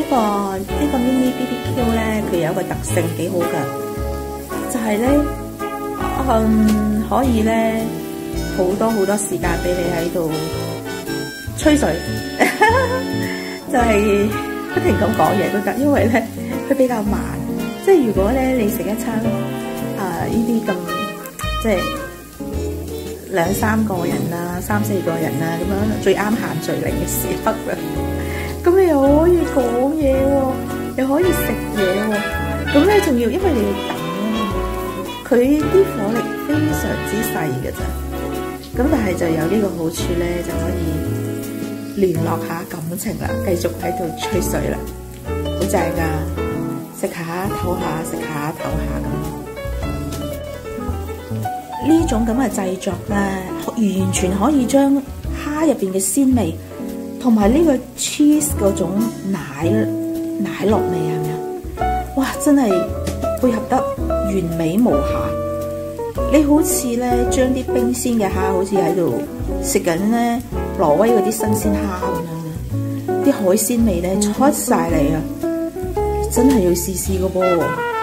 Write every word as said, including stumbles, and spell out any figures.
個呢個 mini B B Q 咧，佢有一個特性幾好㗎，就係咧，嗯，可以咧好多好多時間俾你喺度吹水，就係不停咁講嘢都得，因為咧佢比較慢，即係如果咧你食一餐啊呢啲咁即係兩三個人啊、三四個人啊咁樣，最啱限聚令嘅時刻啦。咁你又可以講嘢喎，又可以食嘢喎，咁咧仲要因為你要等啊，佢啲火力非常之細嘅咋，咁但係就有呢個好處咧，就可以聯絡下感情啦，繼續喺度吹水啦，好正㗎，食下唞下，食下唞下咁。呢種咁嘅製作咧，完全可以將蝦入邊嘅鮮味同埋呢個 cheese 嗰種奶奶酪味係咪啊？哇！真係配合得完美無瑕。你好似咧將啲冰鮮嘅蝦，好似喺度食緊咧挪威嗰啲新鮮蝦咁樣嘅，啲海鮮味咧出晒嚟啊！真係要試試個噃。